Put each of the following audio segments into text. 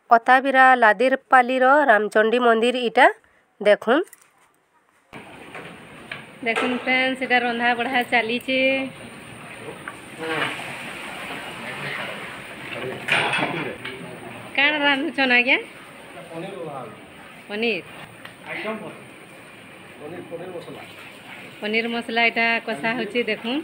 अताबिरा लादेरपाली रामचंडी मंदिर इटा देखुन देखुन फ्रेंड्स इटा रंधा बढ़ा चली कण रांधुछन आज्ञा पनीर पनीर मसला इटा कषा होची देखुन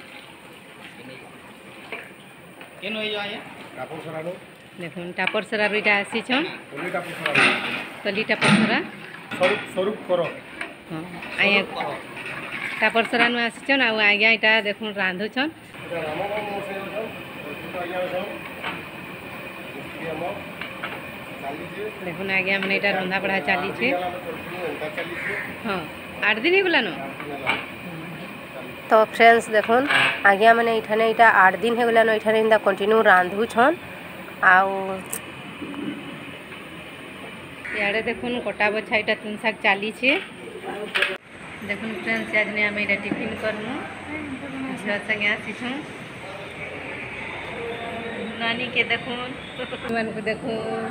देखुन टापर सरा इटा आसी छन तली टापर सरा स्वरूप करो हां आया टापर सरा नु आसी छन आ आज्ञा इटा देखुन रांधु छन देखुन आज्ञा माने इटा रंधा बढ़ा चली छे हां 8 दिन ही बोला न तो फ्रेंड्स देखुन आज्ञा माने इठाने इटा 8 दिन हे गला न इठाने इंदा कंटिन्यू रांधु छन आउ याडे देखुन कोटा बछा इटा तुन साग चली छे देखुन फ्रेंड्स आज ने हम इटा टिफिन करनु झियो संगे आसी छु नानी के देखुन मन को देखुन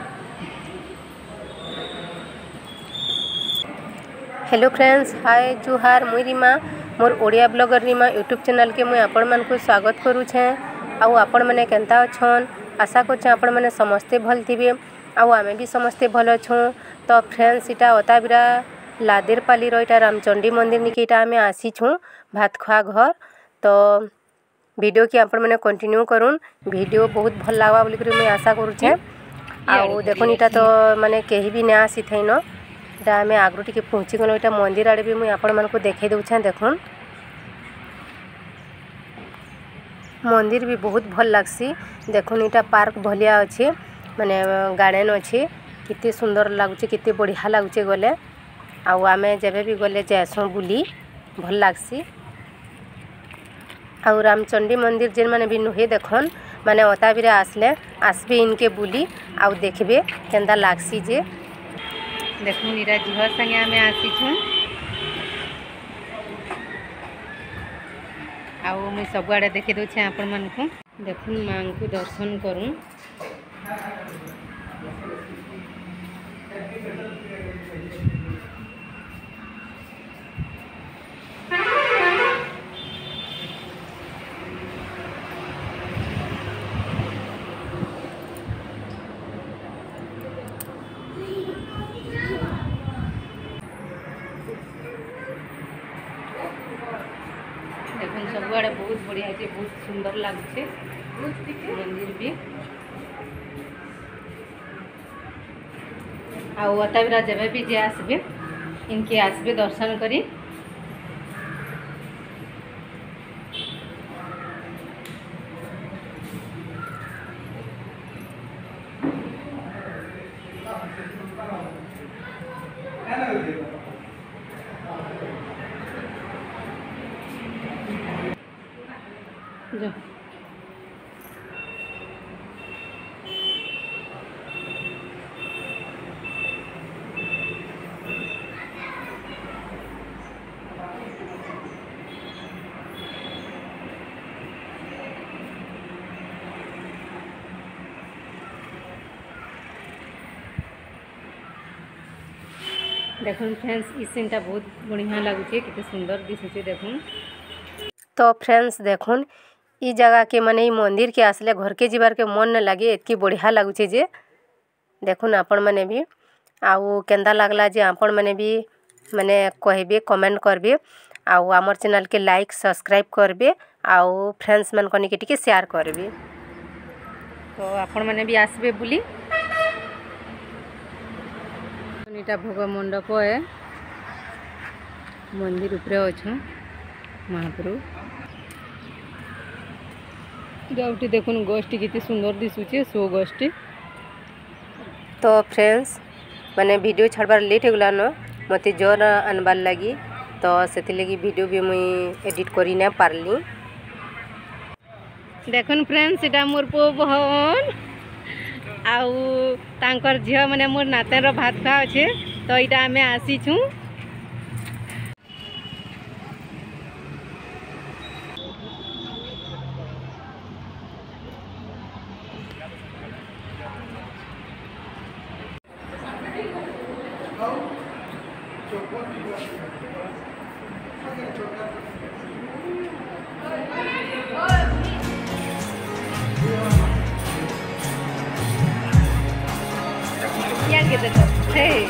हेलो फ्रेंड्स हाय जुहार मुई रीमा मोर Odia blogger Rima YouTube channel के मुई आपण मन को स्वागत करू छे आउ आपण माने केनता अछन आशा कर आपण मैंने समस्ते भल थे आमे भी समस्ते भल अच्छु तो फ्रेंड्स इटा अताबिरा लादेरपाली इटा रामचंडी मंदिर निके इटा आमे आसी छूँ भात खुआ घर तो वीडियो की आपण मैंने कंटिन्यू करूँ वीडियो बहुत भल लगवा बोलिक मुझे आशा करुचे आउ देखुन इटा तो माने कहीं भी नहीं आसी थे न इटा आमे आगरू टिके पहुँची गल इटा मंदिर आड़े भी मुझे आपण मानक देखे दूचे देखुन मंदिर भी बहुत भल लगसी देखुन इटा पार्क भलिया अच्छे माने गार्डन अच्छे कितने सुंदर लगुचे कितने बढ़िया लगुचे गले आउ आमे जेबे भी गले जासु बुली भल लगसी आउ रामचंडी मंदिर जेन माने भी नुहे देखन माने अताबिरे आसले आसबे इनके बुली आउ देखबे केंदा लागसी जे देखुन इरा झियो संगे आमे आसी छु आउ मुझे सबुआड़े देखी दूचे आपण मन को देखुन माँ को दर्शन करूँ देखुन सबुआड़े बहुत बढ़िया है बहुत सुंदर लगुचे मंदिर भी आउ अताबिरा जब भी जे आसबे इनके आसबे दर्शन करी जो देखुन फ्रेंड्स इस सीनटा बहुत बढ़िया लगुचे कितने सुंदर दिशुचे देखुन तो फ्रेंड्स देखुन ई जगह के माने मंदिर के आसले घर के जीवार के मन न लगे इतकी बढ़िया लगुचे जे देखुन आपण माने भी आउ केंदा लागला जे आपण माने भी माने कहबे कमेंट करबे आउ आमर चैनल के लाइक सब्सक्राइब करबे आउ फ्रेंड्स मन कनी के टिके शेयर करबे तो आपण माने भी आसबे बुली इटा भोग मंडप है मंदिर उपरे अच्छु महाप्रभु गाउटी देखुन गोष्ठी कितनी सुंदर दिशुचे सो गोष्ठी तो फ्रेंड्स माने वीडियो छाड़बार लेट हो गला न मते जोर आनबार लगी तो से लगी वीडियो भी मुई एडिट करी ना पारली देखुन फ्रेंड्स इटा मोर पो बहन आउ तांकर झियो माने मोर नातेर भात खा अच्छे तो इटा आमे आसी छु Yang gitu tuh. Hei.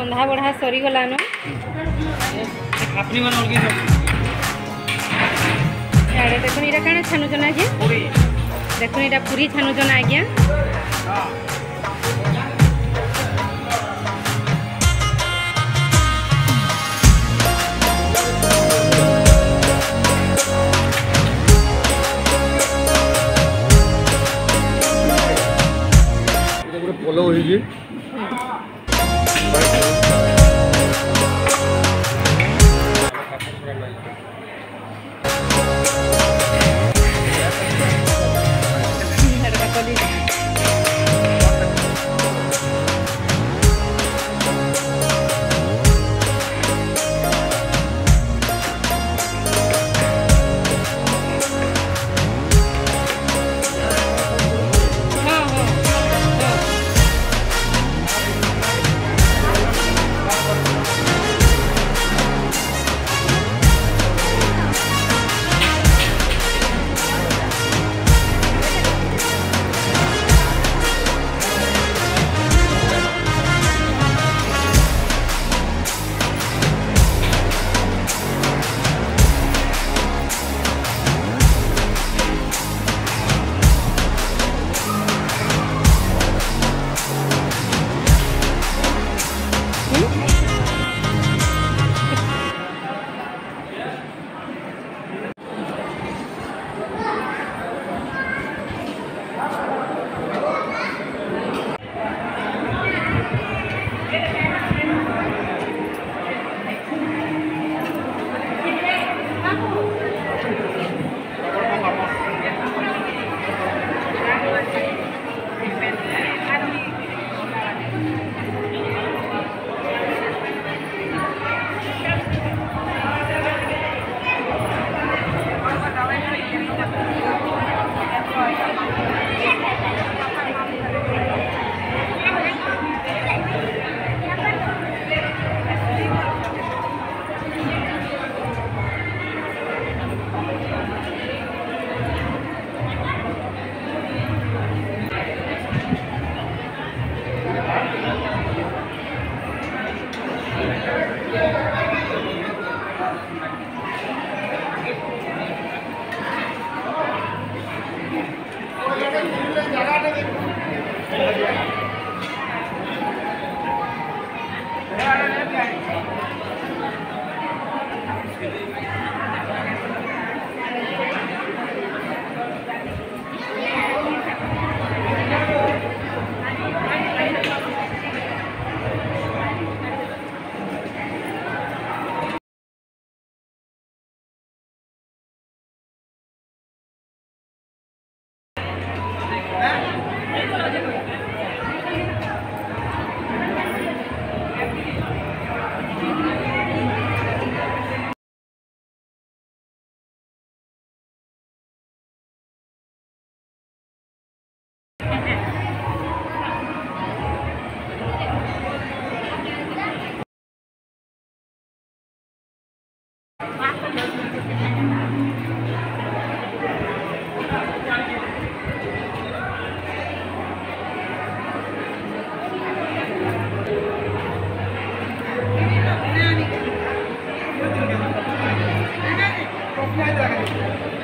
Randha बढ़ा सरीगलान इे देखुन यहाँ क्या छानुचन आज्ञा देखुन यहाँ पूरी छानुचन आज्ञा फॉलो होइए क्या